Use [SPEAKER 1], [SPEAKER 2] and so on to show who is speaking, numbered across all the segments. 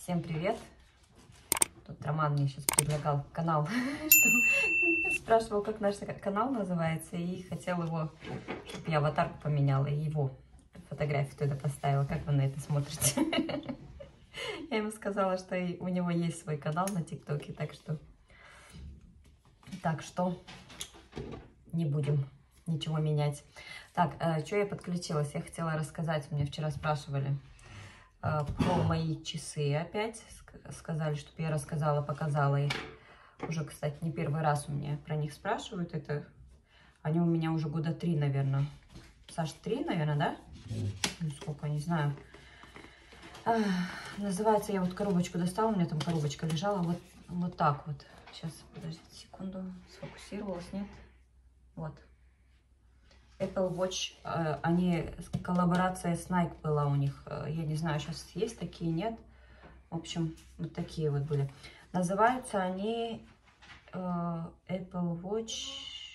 [SPEAKER 1] Всем привет! Тут Роман мне сейчас предлагал канал, спрашивал, как наш канал называется, и хотел его, чтобы я аватарку поменяла и его фотографию туда поставила. Как вы на это смотрите? Я ему сказала, что у него есть свой канал на ТикТоке, так что не будем ничего менять. Так, что я подключилась? Я хотела рассказать, меня вчера спрашивали про мои часы опять. Сказали, чтобы я рассказала, показала их. Уже, кстати, не первый раз у меня про них спрашивают. Они у меня уже года 3, наверное. Саш, 3, наверное, да? Ну, сколько, не знаю. Называется, я вот коробочку достала, у меня там коробочка лежала. Вот так вот. Сейчас, подождите секунду. Сфокусировалась, нет? Вот. Apple Watch, они, коллаборация с Nike была у них. Я не знаю, сейчас есть такие, нет. В общем, вот такие вот были. Называются они Apple Watch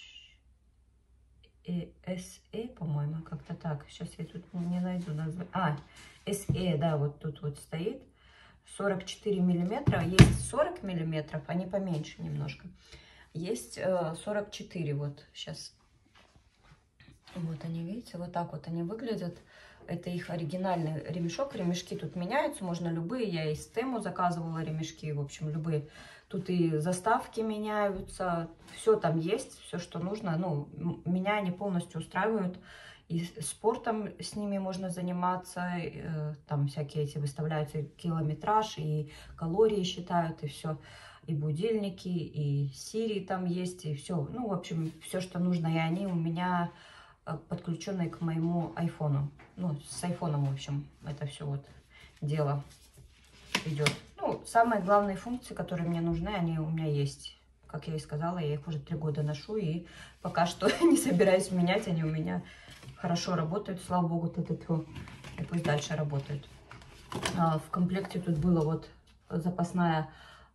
[SPEAKER 1] SE, по-моему, как-то так. Сейчас я тут не найду название. SE, да, вот тут вот стоит. 44 миллиметра. Есть 40 миллиметров, они поменьше немножко. Есть 44, вот сейчас. Вот они, видите, вот так вот они выглядят. Это их оригинальный ремешок. Ремешки тут меняются, можно любые. Я из Тему заказывала ремешки, в общем, любые. Тут и заставки меняются. Все там есть, все, что нужно. Ну, меня они полностью устраивают. И спортом с ними можно заниматься. Там всякие эти выставляются километраж, и калории считают, и все. И будильники, и Siri там есть, и все. Ну, в общем, все, что нужно. И они у меня подключенные к моему айфону. Ну, с айфоном, в общем, это все вот дело идет. Ну, самые главные функции, которые мне нужны, они у меня есть. Как я и сказала, я их уже 3 года ношу, и пока что не собираюсь менять. Они у меня хорошо работают, слава богу, и пусть дальше работают. В комплекте тут было вот запасная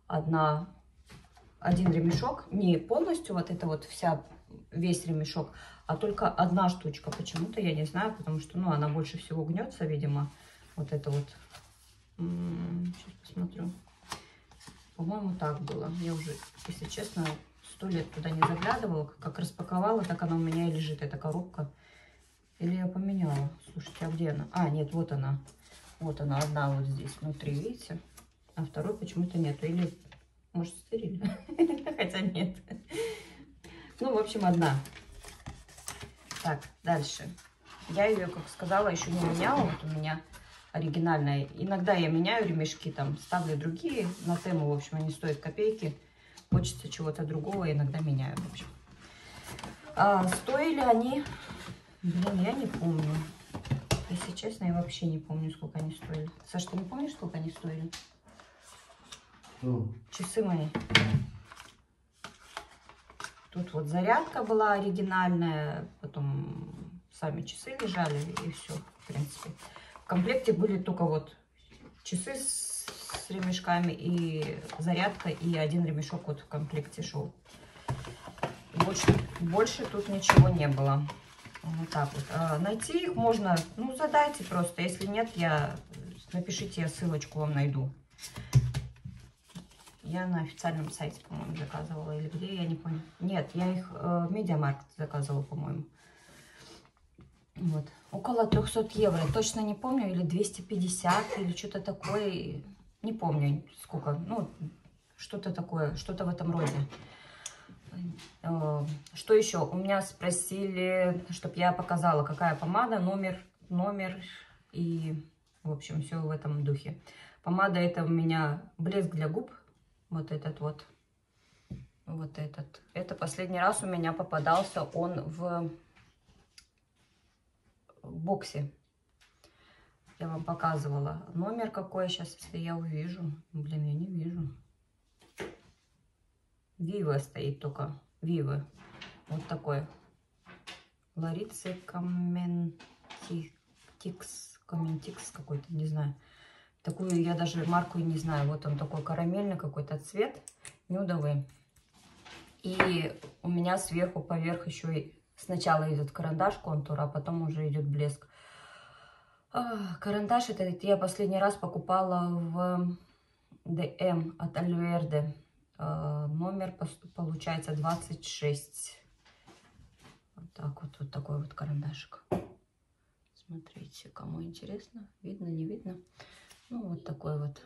[SPEAKER 1] один ремешок, не полностью вот это вот весь ремешок, а только одна штучка. Почему-то, я не знаю, потому что, ну, она больше всего гнется, видимо. Вот это вот. Сейчас посмотрю. По-моему, так было. Я уже, если честно, 100 лет туда не заглядывала. Как распаковала, так она у меня и лежит, эта коробка. Или я поменяла? Слушайте, а где она? Нет, вот она. Вот она, одна вот здесь внутри, видите? А второй почему-то нету. Или, может, стерили? Хотя нет. Ну, в общем, одна. Так, дальше. Я ее, как сказала, еще не меняла. Вот у меня оригинальная. Иногда я меняю ремешки, там, ставлю другие на Тему. В общем, они стоят копейки. Хочется чего-то другого, иногда меняю, в общем. Стоили они... Блин, я не помню. Если честно, я вообще не помню, сколько они стоили. Саш, ты не помнишь, сколько они стоили? Часы мои. Тут вот зарядка была оригинальная, потом сами часы лежали, и все, в принципе. В комплекте были только вот часы с ремешками, и зарядка, и один ремешок вот в комплекте шел. Больше тут ничего не было. Вот так вот. Найти их можно, ну, задайте просто. Если нет, напишите, я ссылочку вам найду. Я на официальном сайте, по-моему, заказывала. Или где, я не помню. Нет, я их в Медиамаркт заказывала, по-моему. Вот. Около 300 евро. Точно не помню. Или 250, или что-то такое. Не помню, сколько. Ну, что-то такое. Что-то в этом роде. Что еще? У меня спросили, чтобы я показала, какая помада, номер и, в общем, все в этом духе. Помада — это у меня блеск для губ. Вот этот вот. Вот этот. Это последний раз у меня попадался он в боксе. Я вам показывала. Номер какой сейчас, если я увижу. Блин, я не вижу. Вива стоит только. Вива. Вот такой. Ларицы Комментикс какой-то, не знаю. Такую я даже марку и не знаю. Вот он такой карамельный какой-то цвет. Нюдовый. И у меня сверху поверх еще и сначала идет карандаш контур, а потом уже идет блеск. Карандаш это я последний раз покупала в DM от Альверде. Номер получается 26. Вот так вот. Вот такой вот карандашик. Смотрите, кому интересно. Видно, не видно. Ну, вот такой вот.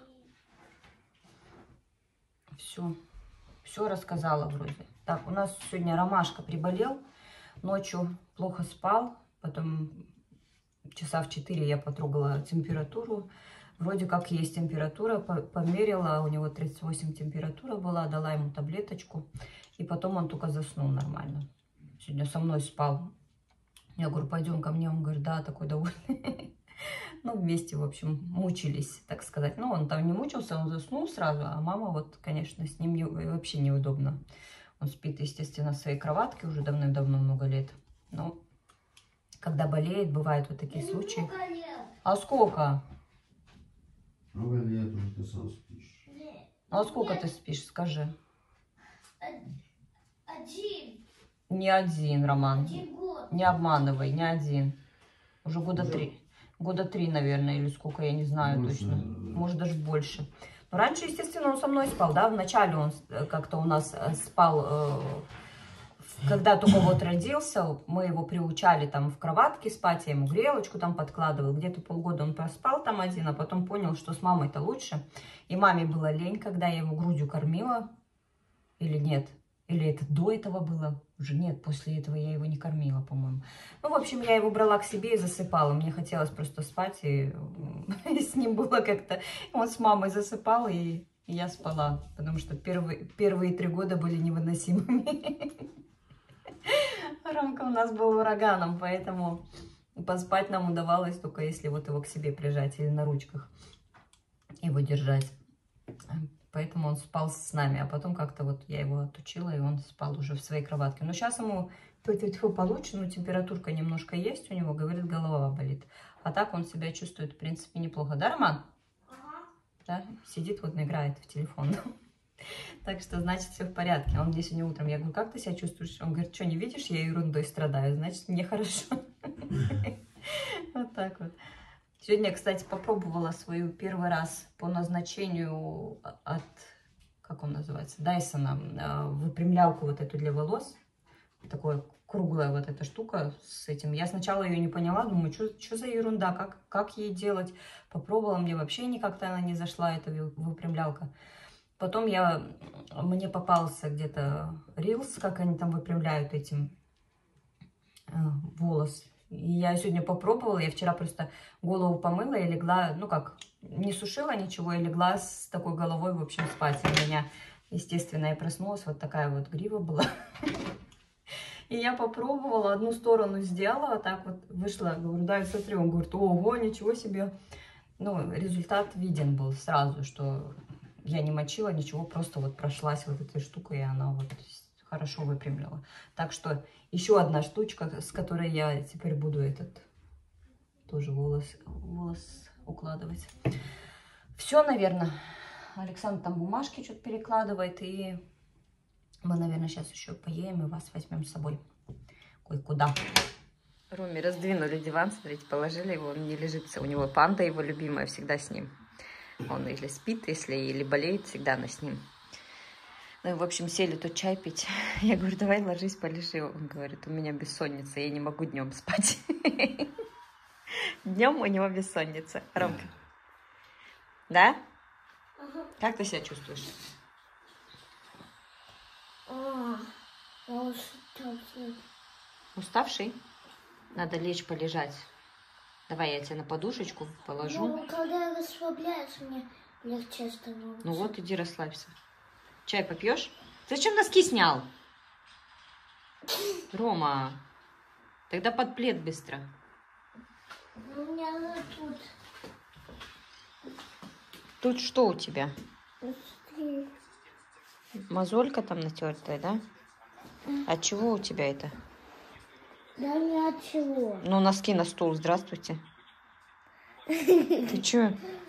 [SPEAKER 1] Все рассказала вроде. Так, у нас сегодня Ромашка приболел. Ночью плохо спал. Потом часа в 4 я потрогала температуру. Вроде как есть температура. Померила. У него 38 температура была. Дала ему таблеточку. И потом он только заснул нормально. Сегодня со мной спал. Я говорю, пойдем ко мне. Он говорит, да, такой довольный. Ну, вместе, в общем, мучились, так сказать. Ну, он там не мучился, он заснул сразу. А мама вот, конечно, с ним вообще неудобно. Он спит, естественно, в своей кроватке уже давным-давно много лет. Но когда болеет, бывают вот такие случаи. А сколько?
[SPEAKER 2] Много лет уже ты сам спишь.
[SPEAKER 1] А сколько ты спишь, скажи?
[SPEAKER 3] 1.
[SPEAKER 1] Не 1, Роман.
[SPEAKER 3] 1 год.
[SPEAKER 1] Не обманывай, не 1. Уже года 3. Года 3, наверное, или сколько, я не знаю
[SPEAKER 2] Больше,
[SPEAKER 1] точно.
[SPEAKER 2] наверное.
[SPEAKER 1] Может, даже больше. Но раньше, естественно, он со мной спал, да. Вначале он как-то у нас спал, когда только вот родился, мы его приучали там в кроватке спать, я ему грелочку там подкладывал. Где-то полгода он проспал там один, а потом понял, что с мамой-то лучше. И маме было лень, когда я его грудью кормила. Или нет? Или это до этого было? Уже нет, после этого я его не кормила, по-моему. Ну, в общем, я его брала к себе и засыпала. Мне хотелось просто спать, и с ним было как-то... Он с мамой засыпал, и я спала. Потому что первые 3 года были невыносимыми. Ромка у нас был ураганом, поэтому поспать нам удавалось только если вот его к себе прижать или на ручках его держать. Поэтому он спал с нами, а потом как-то вот я его отучила, и он спал уже в своей кроватке. Но сейчас ему получше, но температурка немножко есть у него, говорит, голова болит. А так он себя чувствует, в принципе, неплохо. Да, Роман?
[SPEAKER 3] Ага.
[SPEAKER 1] Да, сидит, вот играет в телефон. Так что, значит, все в порядке. Он мне сегодня утром, я говорю, как ты себя чувствуешь? Он говорит, что, не видишь, я ерундой страдаю, значит, мне хорошо. Вот так вот. Сегодня, кстати, попробовала свою первый раз по назначению от, как он называется, Дайсона, выпрямлялку вот эту для волос. Такая круглая вот эта штука с этим. Я сначала ее не поняла, думаю, что за ерунда, как ей делать. Попробовала, мне вообще никак-то она не зашла, эта выпрямлялка. Потом мне попался где-то рилс, как они там выпрямляют этим волос. И я сегодня попробовала, я вчера просто голову помыла и легла, ну как, не сушила ничего, и легла с такой головой, в общем, спать. У меня, естественно, я проснулась, вот такая вот грива была. И я попробовала, одну сторону сделала, так вот вышла, говорю, да, смотри, он говорит, ого, ничего себе. Ну, результат виден был сразу, что я не мочила ничего, просто вот прошлась вот этой штукой, и она вот хорошо выпрямила. Так что еще одна штучка, с которой я теперь буду тоже волос укладывать. Все, наверное. Александр там бумажки что-то перекладывает, и мы, наверное, сейчас еще поедем и вас возьмем с собой кое-куда. Роме раздвинули диван, смотрите, положили его, он не лежится. У него панда его любимая, всегда с ним. Он или спит, или болеет, всегда она с ним. Ну и, в общем, сели тут чай пить. Я говорю, давай ложись, полежи. Он говорит, у меня бессонница, я не могу днем спать. Днем у него бессонница. Ромка. Да? Как ты себя чувствуешь?
[SPEAKER 3] Я уставший.
[SPEAKER 1] Уставший? Надо лечь, полежать. Давай я тебя на подушечку положу.
[SPEAKER 3] Ну, когда я расслабляюсь, мне легче становится.
[SPEAKER 1] Ну вот, иди расслабься. Чай попьешь? Ты зачем носки снял? Рома, тогда под плед быстро.
[SPEAKER 3] У меня тут...
[SPEAKER 1] Тут что у тебя? Мозолька там натертая, да? От чего у тебя это?
[SPEAKER 3] Да ни от чего.
[SPEAKER 1] Ну, носки на стол, здравствуйте. Ты чё?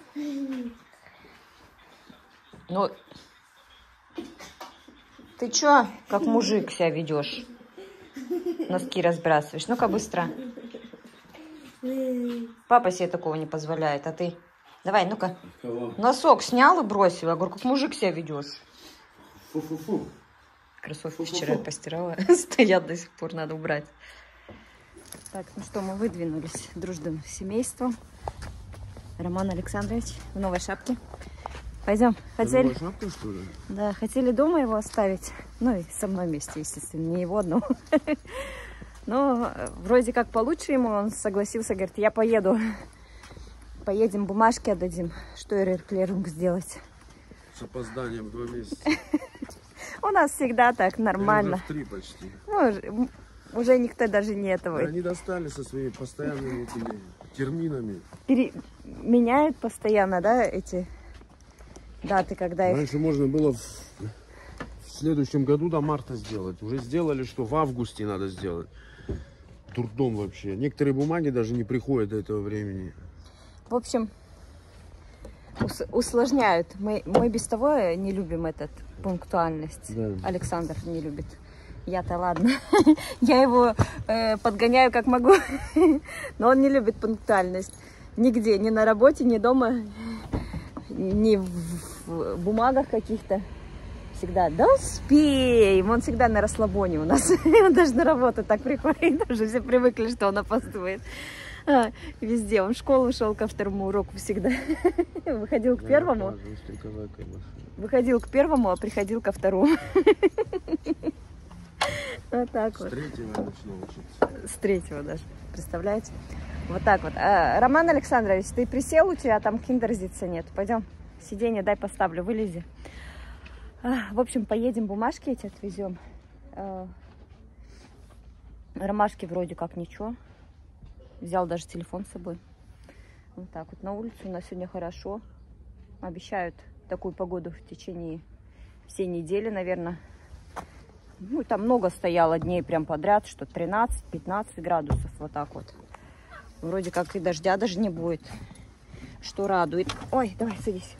[SPEAKER 1] Ну, ты чё, как мужик себя ведешь? Носки разбрасываешь. Ну-ка, быстро. Папа себе такого не позволяет, а ты Давай, ну-ка.
[SPEAKER 2] Кого?
[SPEAKER 1] Носок снял и бросил. Я говорю, как мужик себя ведешь.
[SPEAKER 2] Фу-фу-фу.
[SPEAKER 1] Кроссовки
[SPEAKER 2] Фу-фу-фу.
[SPEAKER 1] вчера я постирала. Стоят до сих пор, надо убрать. Так, ну что, мы выдвинулись дружным семейством. Роман Александрович в новой шапке. Пойдем. Хотели...
[SPEAKER 2] Шапка, что ли?
[SPEAKER 1] Да, хотели дома его оставить. Ну и со мной вместе, естественно, не его одного. Но вроде как получше ему, он согласился, говорит, я поеду. Поедем, бумажки отдадим. Что РР-клеринг сделать?
[SPEAKER 2] С опозданием 2 месяца.
[SPEAKER 1] У нас всегда так, нормально.
[SPEAKER 2] 3 почти.
[SPEAKER 1] Ну, уже никто даже не этого.
[SPEAKER 2] Они достали со своими постоянными этими терминами.
[SPEAKER 1] Меняют постоянно, да, эти даты, когда их...
[SPEAKER 2] Раньше можно было в следующем году до марта сделать. Уже сделали, что в августе надо сделать. Дурдом вообще. Некоторые бумаги даже не приходят до этого времени.
[SPEAKER 1] В общем, усложняют. Мы без того не любим этот пунктуальность.
[SPEAKER 2] Да.
[SPEAKER 1] Александр не любит. Я-то ладно. Я его подгоняю как могу. Но он не любит пунктуальность. Нигде, ни на работе, ни дома, ни в бумагах каких-то. Всегда, да успеем. Он всегда на расслабоне у нас. Он даже на работу так приходит. Уже все привыкли, что он опаздывает. Везде. Он в школу шел ко 2-му уроку всегда. Выходил к 1-му. Выходил к 1-му, а приходил ко 2-му. Вот так вот.
[SPEAKER 2] С 3-го я начну учиться.
[SPEAKER 1] С 3-го даже. Представляете? Вот так вот. Роман Александрович, ты присел, у тебя там киндерзица нет. Пойдем. Сиденье дай поставлю, вылези. В общем, поедем, бумажки эти отвезем. Ромашки вроде как ничего. Взял даже телефон с собой. Вот так вот. На улице у нас сегодня хорошо. Обещают такую погоду в течение всей недели, наверное. Ну, там много стояло дней прям подряд, что 13-15 градусов. Вот так вот. Вроде как и дождя даже не будет. Что радует. Ой, давай садись.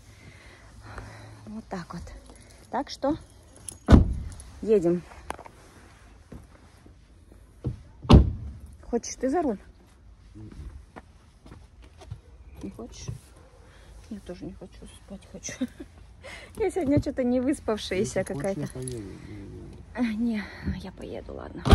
[SPEAKER 1] Вот так вот. Так что едем. Хочешь ты за руль? Не хочешь? Я тоже не хочу, спать хочу. Я сегодня что-то не выспавшаяся какая-то. Не, я поеду, ладно.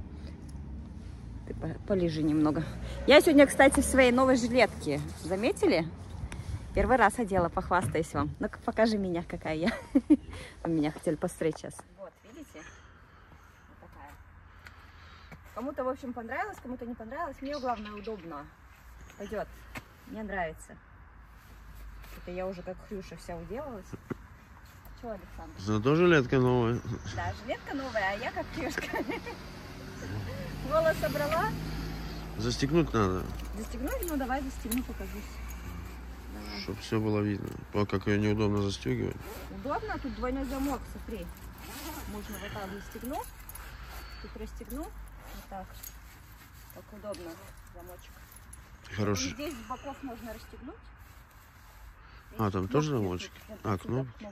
[SPEAKER 1] Ты полежи немного. Я сегодня, кстати, в своей новой жилетке. Заметили? Первый раз одела, похвастаюсь вам. Ну-ка, покажи меня, какая я. Вы меня хотели посмотреть сейчас. Вот, видите? Вот такая. Кому-то, в общем, понравилось, кому-то не понравилось. Мне, главное, удобно. Пойдет. Мне нравится. Это я уже как Хрюша вся уделалась. Чего, Александр?
[SPEAKER 2] Зато жилетка новая.
[SPEAKER 1] Да, жилетка новая, а я как Хрюшка. Волос собрала.
[SPEAKER 2] Застегнуть надо.
[SPEAKER 1] Застегнуть? Ну, давай застегну, покажусь.
[SPEAKER 2] Чтобы все было видно. О, как ее неудобно застегивать.
[SPEAKER 1] Удобно, тут двойной замок, смотри. Можно вот так застегну. Тут расстегну. Вот так. Так удобно замочек.
[SPEAKER 2] Хороший.
[SPEAKER 1] И здесь с боков можно расстегнуть.
[SPEAKER 2] А, там тоже замочек? А, кнопки.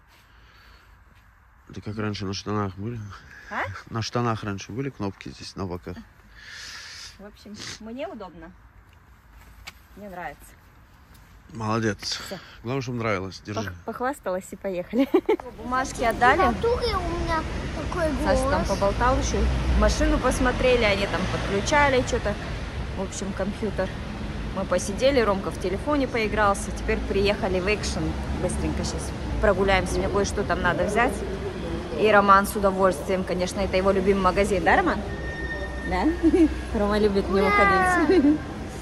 [SPEAKER 2] Это как раньше на штанах были?
[SPEAKER 1] А?
[SPEAKER 2] На штанах раньше были кнопки здесь на боках.
[SPEAKER 1] В общем, мне удобно. Мне нравится.
[SPEAKER 2] Молодец.
[SPEAKER 1] Всё.
[SPEAKER 2] Главное, чтобы нравилось. Держи.
[SPEAKER 1] Похвасталась и поехали. Бумажки отдали.
[SPEAKER 3] В натуре у меня такой
[SPEAKER 1] Саша там
[SPEAKER 3] голос.
[SPEAKER 1] поболтал еще. Машину посмотрели, они там подключали что-то. В общем, компьютер. Мы посидели, Ромка в телефоне поигрался. Теперь приехали в экшен. Быстренько сейчас прогуляемся. Мне кое-что там надо взять. И Роман с удовольствием, конечно, это его любимый магазин. Да, Роман? Да? Рома любит в него ходить.
[SPEAKER 3] Мы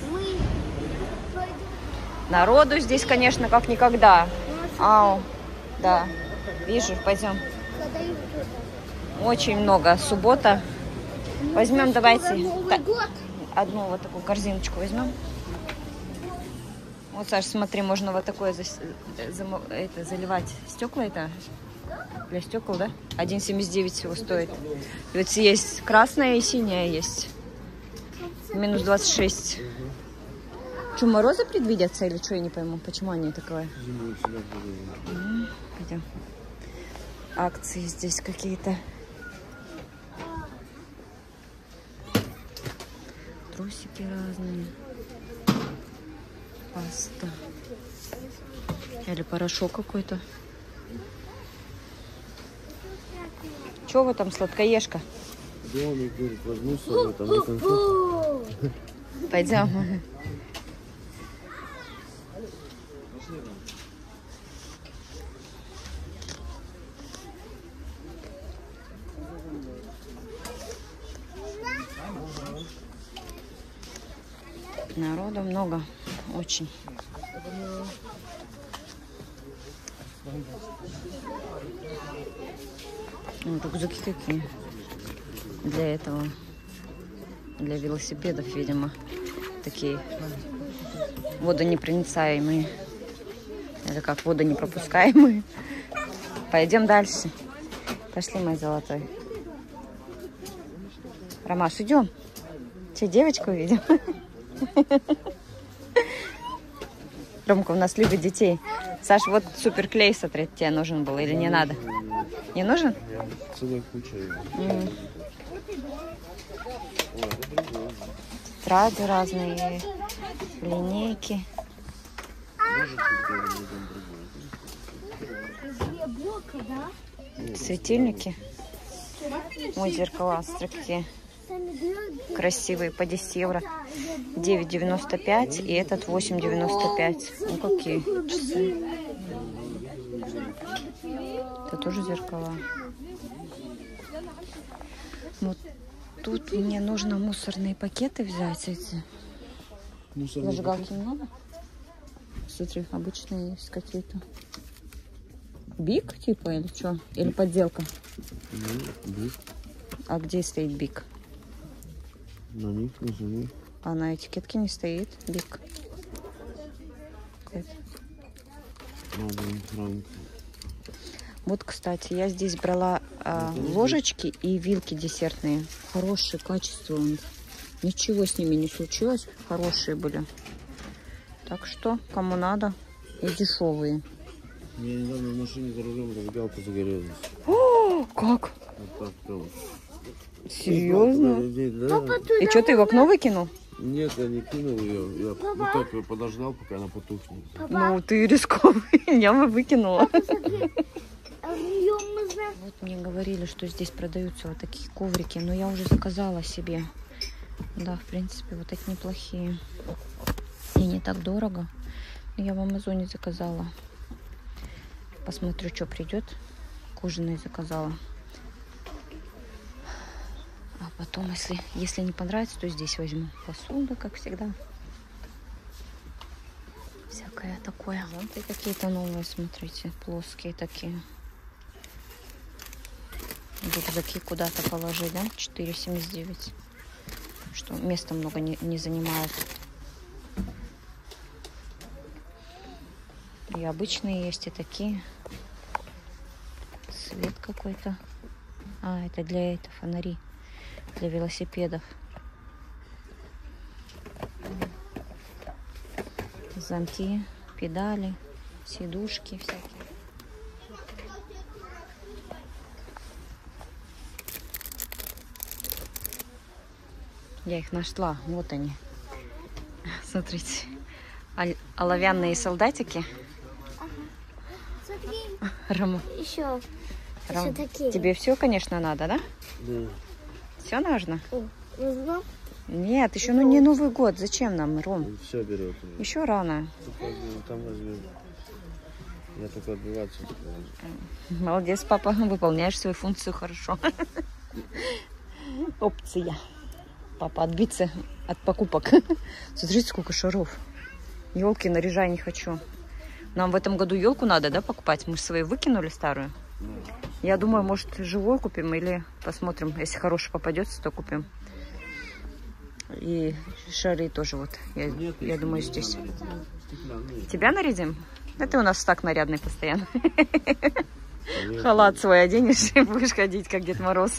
[SPEAKER 1] Народу здесь, конечно, как никогда. Ау, да. Вижу, пойдем.
[SPEAKER 3] продают
[SPEAKER 1] Очень много. Суббота. Возьмем, давайте,
[SPEAKER 3] Новый год.
[SPEAKER 1] одну вот такую корзиночку возьмем. Вот, Саш, смотри, можно вот такое заливать. Стекла это для стекол, да? 1,79 всего стоит. И вот есть красная и синяя есть. Минус 26. Что, морозы предвидятся или что, я не пойму, почему они такое? Пойдем. Акции здесь какие-то. Трусики разные. Паста. Или порошок какой-то. Чего вы там, сладкоежка?
[SPEAKER 2] Домик, говорит, возьму с собой, там, на конфетку.
[SPEAKER 1] Пойдем. Народу много, очень. Рюкзаки какие для этого, для велосипедов, видимо, такие водонепроницаемые. Это как водонепропускаемые. Пойдем дальше. Пошли, мой золотой. Ромаш, идем. Че, девочку увидим? Ромка у нас любит детей. Саш, вот суперклей, смотри, тебе нужен был или не надо? Не нужен?
[SPEAKER 2] Целая куча.
[SPEAKER 1] Тетради разные, линейки. Светильники. Ой, зеркала такие красивые, по 10 евро. 9,95 и этот 8,95. Ну какие часы. Это тоже зеркала. Вот тут мне нужно мусорные пакеты взять эти. Зажигалки не надо? Смотри, обычные есть какие-то. Биг типа или что? Или подделка?
[SPEAKER 2] Биг.
[SPEAKER 1] А где стоит Биг?
[SPEAKER 2] На них, на.
[SPEAKER 1] А на этикетке не стоит Биг. Вот, кстати, я здесь брала ложечки и вилки десертные. Хорошее качество у них. Ничего с ними не случилось. Хорошие были. Так что, кому надо, и дешевые.
[SPEAKER 2] Я недавно в машине за рулем галка загорелась.
[SPEAKER 1] О, как?
[SPEAKER 2] Вот так прям.
[SPEAKER 1] Серьезно?
[SPEAKER 2] Да.
[SPEAKER 1] И что, ты в окно выкинул?
[SPEAKER 2] Нет, я не кинул ее. Я вот так ее подождал, пока она потухнет.
[SPEAKER 1] Ну, ты рисковый. Я бы выкинула. Вот мне говорили, что здесь продаются вот такие коврики, но я уже заказала себе. Да, в принципе, вот эти неплохие. И не так дорого. Я в Амазоне заказала. Посмотрю, что придет. Кожаные заказала. А потом, если не понравится, то здесь возьму. Посуду, как всегда. Всякое такое. Зонты какие-то новые, смотрите. Плоские такие. Рюкзаки куда-то положить, да? 4,79. Что места много не занимает. И обычные есть, и такие. Свет какой-то. А, это для этого фонари. Для велосипедов. Замки, педали, сидушки всякие. Я их нашла. Вот они. Смотрите. Оловянные солдатики.
[SPEAKER 3] Смотри,
[SPEAKER 1] Рома.
[SPEAKER 3] еще такие.
[SPEAKER 1] Тебе все, конечно, надо, да?
[SPEAKER 2] Да.
[SPEAKER 1] Все нужно?
[SPEAKER 3] Возьмем?
[SPEAKER 1] Нет, еще не Новый год. Зачем нам, Ром?
[SPEAKER 2] Все берет.
[SPEAKER 1] Еще рано.
[SPEAKER 2] Там возьмем. Я только отбиваться.
[SPEAKER 1] Молодец, папа. Выполняешь свою функцию хорошо. Опция. Папа, отбиться от покупок. Смотрите, сколько шаров. Елки наряжай не хочу. Нам в этом году елку надо, да, покупать? Мы же свои выкинули старую. Я думаю, может, живой купим или посмотрим. Если хороший попадется, то купим. И шары тоже вот. Я думаю, здесь. Тебя нарядим? Да ты у нас так нарядный постоянно. Халат свой оденешь и будешь ходить, как Дед Мороз.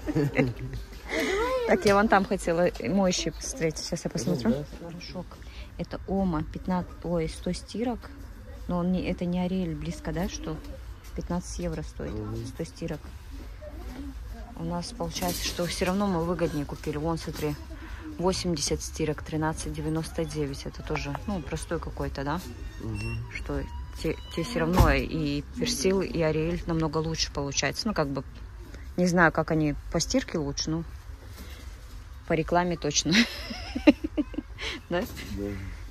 [SPEAKER 1] Так, я вон там хотела моющий посмотреть. Сейчас я посмотрю. Порошок. Это Ома 100 стирок. Но он это не Ариэль близко, да, что 15 евро стоит 100 стирок. У нас получается, что все равно мы выгоднее купили. Вон, смотри, 80 стирок, 13,99. Это тоже, ну, простой какой-то, да? Что те все равно и Персил, и Ариэль намного лучше получается. Ну, как бы, не знаю, как они по стирке лучше, но по рекламе точно. Да?
[SPEAKER 2] Да.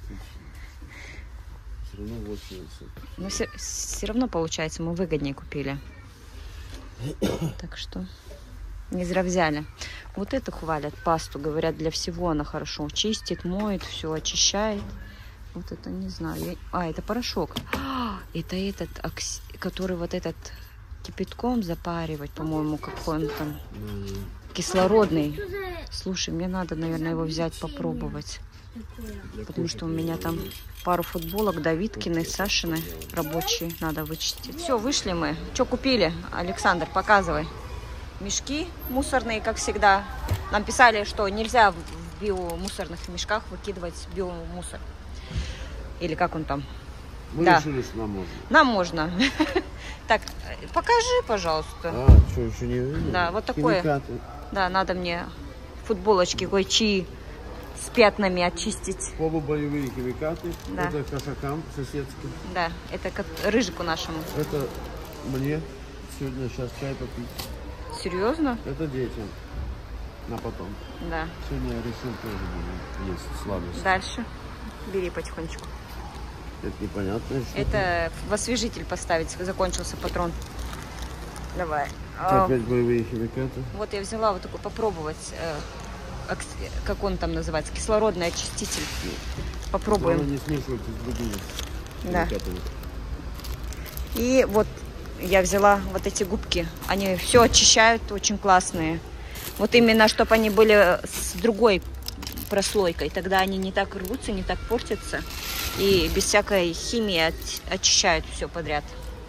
[SPEAKER 2] Все равно 80.
[SPEAKER 1] Но все равно, получается, мы выгоднее купили. Так что не зря взяли. Вот это хвалят, пасту. Говорят, для всего она хорошо чистит, моет, все очищает. Вот это не знаю. Это порошок. Это этот, который вот этот кипятком запаривать, по-моему, какой он там кислородный. Слушай, мне надо, наверное, его взять, попробовать. Потому что у меня там пару футболок Давидкины, Сашины рабочие надо вычистить. Все, вышли мы. Что купили? Александр, показывай. Мешки мусорные, как всегда. Нам писали, что нельзя в биомусорных мешках выкидывать биомусор. Или как он там?
[SPEAKER 2] Мы
[SPEAKER 1] Да.
[SPEAKER 2] решили, что нам можно.
[SPEAKER 1] Нам можно. Так, покажи, пожалуйста.
[SPEAKER 2] Что, еще не видно?
[SPEAKER 1] Да, вот такое.
[SPEAKER 2] Химикаты.
[SPEAKER 1] Да, надо мне футболочки кое-чьи с пятнами очистить.
[SPEAKER 2] Полубоевые химикаты.
[SPEAKER 1] Да.
[SPEAKER 2] Это кошакам соседским.
[SPEAKER 1] Да, это рыжику нашему.
[SPEAKER 2] Это мне сегодня сейчас чай попить.
[SPEAKER 1] Серьезно?
[SPEAKER 2] Это детям. На потом.
[SPEAKER 1] Да.
[SPEAKER 2] Сегодня я решил тоже буду есть сладость.
[SPEAKER 1] Дальше. Бери потихонечку.
[SPEAKER 2] Это непонятно. Что
[SPEAKER 1] Это в освежитель поставить. Закончился патрон. Давай.
[SPEAKER 2] опять боевые химикаты.
[SPEAKER 1] Вот я взяла вот такой попробовать. Как он там называется? Кислородный очиститель. Попробуем.
[SPEAKER 2] Главное, не смешивайте с другими
[SPEAKER 1] Да.
[SPEAKER 2] химикатами.
[SPEAKER 1] И вот я взяла вот эти губки. Они все очищают, очень классные. Вот именно, чтобы они были с другой прослойкой. Тогда они не так рвутся, не так портятся. И без всякой химии очищают все подряд.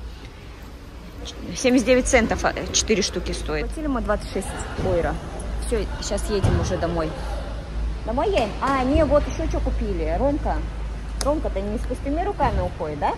[SPEAKER 1] 79 центов 4 штуки стоит. Платили мы 26 ойра. Все, сейчас едем уже домой. Домой едем? Не, вот еще что купили. Ромка-то не с пустыми руками уходит, да?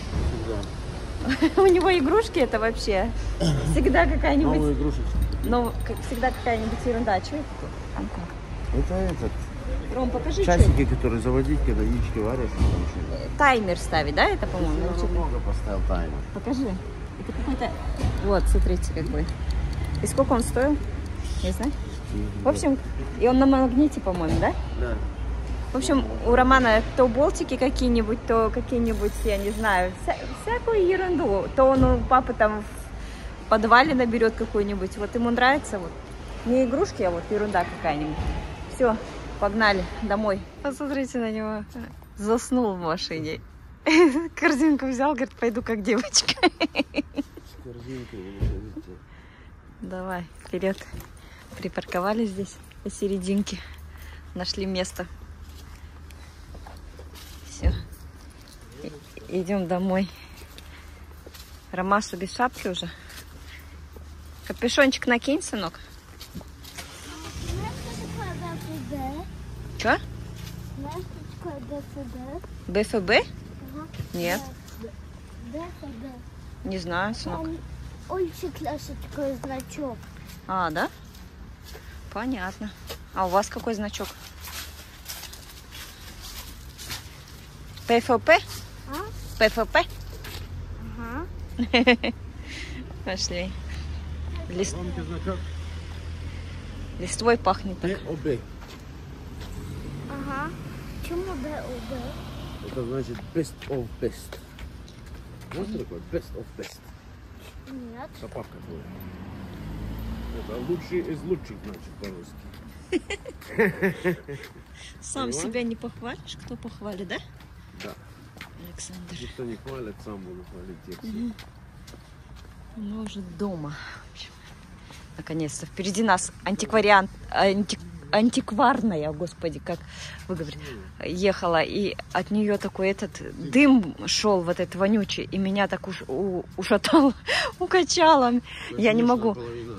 [SPEAKER 2] Да.
[SPEAKER 1] У него игрушки это вообще всегда
[SPEAKER 2] Новые
[SPEAKER 1] какая-нибудь...
[SPEAKER 2] игрушечки.
[SPEAKER 1] Ну, как всегда какая-нибудь ерунда. Что это тут?
[SPEAKER 2] Это этот.
[SPEAKER 1] Ром, покажи, что это.
[SPEAKER 2] Часики, которые заводить, когда яички варят.
[SPEAKER 1] Таймер ставить, да, это, по-моему?
[SPEAKER 2] Я
[SPEAKER 1] Что-то-
[SPEAKER 2] много поставил таймер.
[SPEAKER 1] Покажи. Это какой-то... Вот, смотрите, какой. И сколько он стоил? Не знаю. В общем, и он на магните, по-моему, да?
[SPEAKER 2] Да.
[SPEAKER 1] В общем, у Романа то болтики какие-нибудь, то какие-нибудь, я не знаю, всякую ерунду. То он у папы там в подвале наберет какую-нибудь. Вот ему нравится вот. Не игрушки, а вот ерунда какая-нибудь. Все, погнали домой. Посмотрите на него. Заснул в машине. Корзинку взял, говорит, пойду как девочка.
[SPEAKER 2] С корзинкой вы выходите.
[SPEAKER 1] Давай, вперед. Припарковались здесь посерединке. Нашли место. Все. Идем домой. Ромаша без шапки уже. Капюшончик накинь, сынок. Что?
[SPEAKER 3] Знаешь, что такое ДФД?
[SPEAKER 1] БФБ?
[SPEAKER 3] Ага.
[SPEAKER 1] Нет,
[SPEAKER 3] ДФД.
[SPEAKER 1] не знаю, сынок.
[SPEAKER 3] Там очень классный такой значок.
[SPEAKER 1] Да? Понятно. А у вас какой значок? ПФП? ПФП?
[SPEAKER 3] Ага.
[SPEAKER 1] Пошли.
[SPEAKER 2] Громкий значок.
[SPEAKER 1] Листвой пахнет так.
[SPEAKER 2] БОБ.
[SPEAKER 3] Ага. Почему ДОБ?
[SPEAKER 2] Это значит best of best. Знаете такое? Best of best.
[SPEAKER 3] Нет.
[SPEAKER 2] Собака была. Это лучший из лучших, значит, по-русски.
[SPEAKER 1] Сам
[SPEAKER 2] Поняла?
[SPEAKER 1] себя не похвалишь, кто похвалит, да?
[SPEAKER 2] Да.
[SPEAKER 1] Александр.
[SPEAKER 2] Никто не хвалит, сам буду хвалить тех всех.
[SPEAKER 1] Мы уже дома. В общем, наконец-то. Впереди нас антикварная, господи, как вы говорите, ехала. И от нее такой этот дым шел, вот этот вонючий. И меня так ушатало, укачало. Я не могу.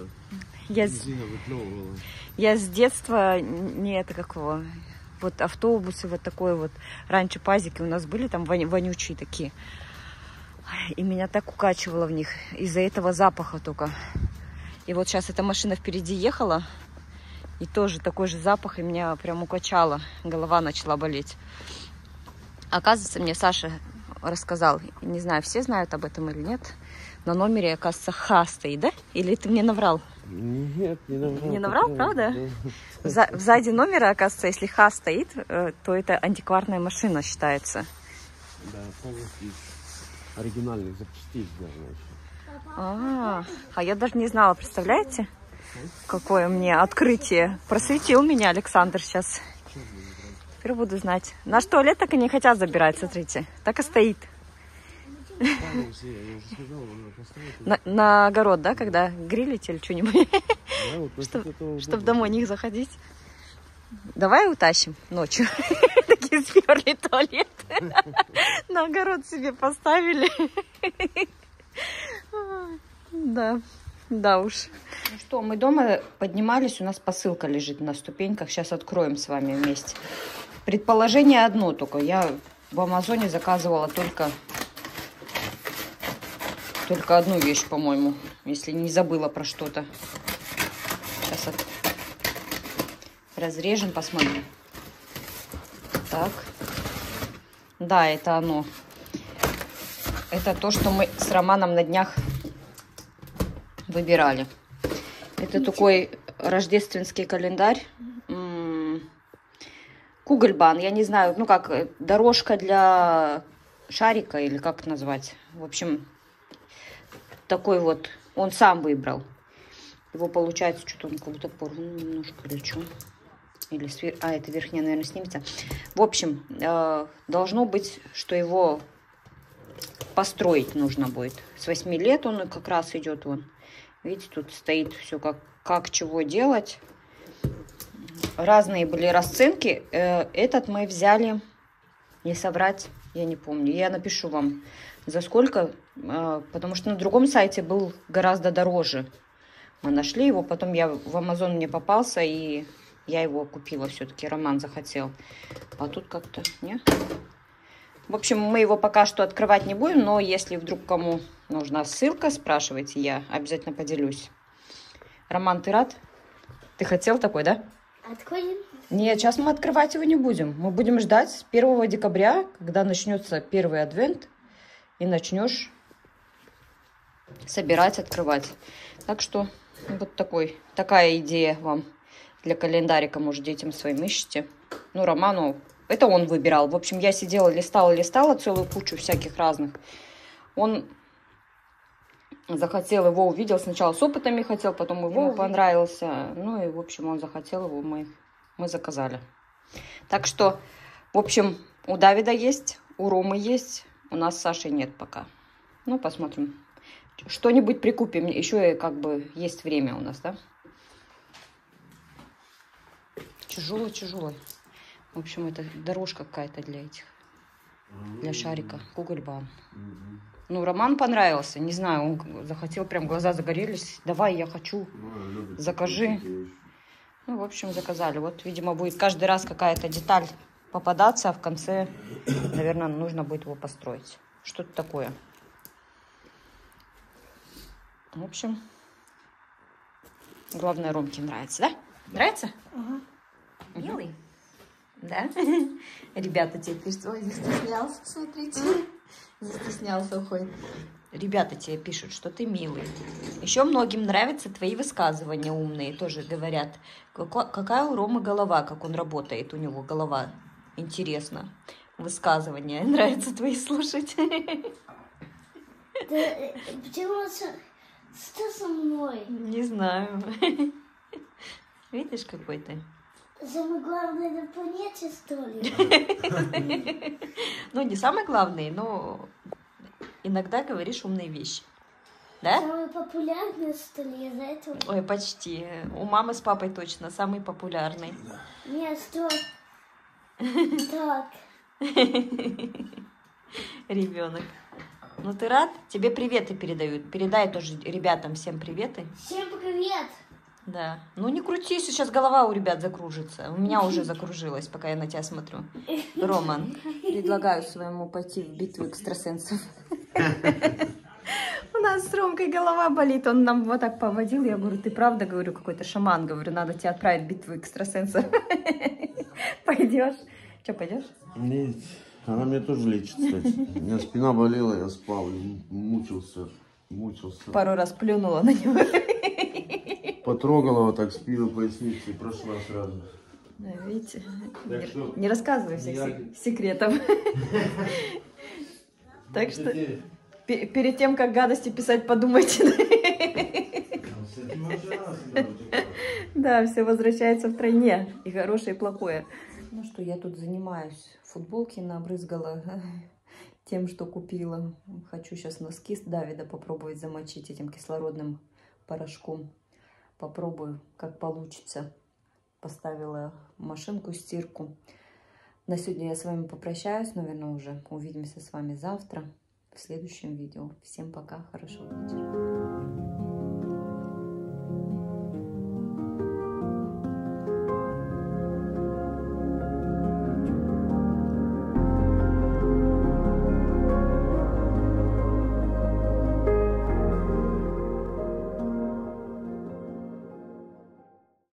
[SPEAKER 1] Я с детства не это какого. Вот автобусы вот такой вот. Раньше пазики у нас были там вонючие такие. И меня так укачивало в них. Из-за этого запаха только. И вот сейчас эта машина впереди ехала. И тоже такой же запах. И меня прям укачало. Голова начала болеть. Оказывается, мне Саша рассказал, не знаю, все знают об этом или нет, на номере, оказывается, Х стоит, да? Или ты мне наврал?
[SPEAKER 2] Нет, не наврал.
[SPEAKER 1] Не наврал, правда? Да. Сзади номера, оказывается, если Х стоит, то это антикварная машина считается.
[SPEAKER 2] Да, полностью из оригинальных запчастей сделано еще.
[SPEAKER 1] А я даже не знала, представляете? Какое мне открытие. Просветил меня Александр сейчас. Теперь буду знать. Наш туалет так и не хотят забирать, смотрите. Так и стоит. На огород, да, когда грилить или что-нибудь? Чтобы домой не заходить. Давай утащим ночью. Такие сперли туалет. На огород себе поставили. Да. Да уж. Ну что, мы дома поднимались, у нас посылка лежит на ступеньках. Сейчас откроем с вами вместе. Предположение одно только. Я в Амазоне заказывала только одну вещь, по-моему. Если не забыла про что-то. Сейчас разрежем, посмотрим. Так. Да, это оно. Это то, что мы с Романом на днях выбирали. Это такой рождественский календарь. Кугельбан, я не знаю, ну как, дорожка для шарика или как назвать. В общем, такой вот, он сам выбрал. Его получается, что-то он как будто порван немножко или что. Или это верхняя, наверное, снимется. В общем, должно быть, что его построить нужно будет. С 8 лет он как раз идет вон. Видите, тут стоит все, как чего делать. Разные были расценки. Этот мы взяли, не соврать, я не помню. Я напишу вам, за сколько. Потому что на другом сайте был гораздо дороже. Мы нашли его, потом в Амазон мне попался, и я его купила все-таки. Роман захотел. А тут как-то, не? В общем, мы его пока что открывать не будем, но если вдруг кому нужна ссылка, спрашивайте, я обязательно поделюсь. Роман, ты рад? Ты хотел такой, да?
[SPEAKER 3] Откроем.
[SPEAKER 1] Нет, сейчас мы открывать его не будем. Мы будем ждать с 1 декабря, когда начнется первый адвент, и начнешь собирать, открывать. Так что вот такая идея вам для календарика, может, детям своим ищите. Ну, Роману, это он выбирал. В общем, я сидела, листала целую кучу всяких разных. Он захотел его, увидел, сначала с опытами хотел, потом его понравился. Ну и, в общем, он захотел его, мы заказали. Так что, в общем, у Давида есть, у Ромы есть, у нас с Сашей нет пока. Ну, посмотрим. Что-нибудь прикупим. Еще как бы есть время у нас, да? Тяжелый. В общем, это дорожка какая-то для этих, для шарика, Кугельбан. Ну, Роман понравился, не знаю, он захотел, прям глаза загорелись. Давай, я хочу, закажи. Ну, в общем, заказали. Вот, видимо, будет каждый раз какая-то деталь попадаться, а в конце, наверное, нужно будет его построить. Что-то такое. В общем, главное, Ромке нравится, да? Нравится?
[SPEAKER 3] Ага.
[SPEAKER 1] Милый? Да? Ребята тебе пишут, ой, застеснялся, смотрите. Застеснялся, уходит. Ребята тебе пишут, что ты милый. Еще многим нравятся твои высказывания умные, тоже говорят. Какая у Ромы голова, как он работает, у него голова. Интересно. Высказывания. Нравится твои слушать.
[SPEAKER 3] Почему что со мной?
[SPEAKER 1] Не знаю. Видишь, какой ты?
[SPEAKER 3] Самое главное на планете, что ли?
[SPEAKER 1] Ну, не самое главное, но иногда говоришь умные вещи. Да?
[SPEAKER 3] Самый популярный, что ли, из-за этого?
[SPEAKER 1] Ой, почти. У мамы с папой точно самый популярный.
[SPEAKER 3] Нет, что? Так.
[SPEAKER 1] Ребенок. Ну, ты рад? Тебе приветы передают. Передай тоже ребятам всем приветы.
[SPEAKER 3] Всем привет!
[SPEAKER 1] Да. Ну, не крутись, сейчас голова у ребят закружится. У меня уже закружилась, пока я на тебя смотрю. Роман, предлагаю своему пойти в битву экстрасенсов. У нас с Ромкой голова болит. Он нам вот так поводил. Я говорю, ты правда, говорю, какой-то шаман. Говорю, надо тебя отправить в битву экстрасенсов. Пойдешь? Что, пойдешь?
[SPEAKER 2] Нет. Она мне тоже лечит, кстати. У меня спина болела, я спал, и мучился.
[SPEAKER 1] Пару раз плюнула на него.
[SPEAKER 2] Потрогала вот так спину, поясницу и прошла сразу.
[SPEAKER 1] Да, видите?
[SPEAKER 2] Так что
[SPEAKER 1] Не рассказывай всех секретов. Так что перед тем, как гадости писать, подумайте. Да, все возвращается втройне. И хорошее, и плохое. Ну что, я тут занимаюсь. Футболки набрызгала тем, что купила. Хочу сейчас носки с Давида попробовать замочить этим кислородным порошком. Попробую, как получится. Поставила машинку стирку. На сегодня я с вами попрощаюсь. Наверное, уже увидимся с вами завтра в следующем видео. Всем пока, хорошего вечера.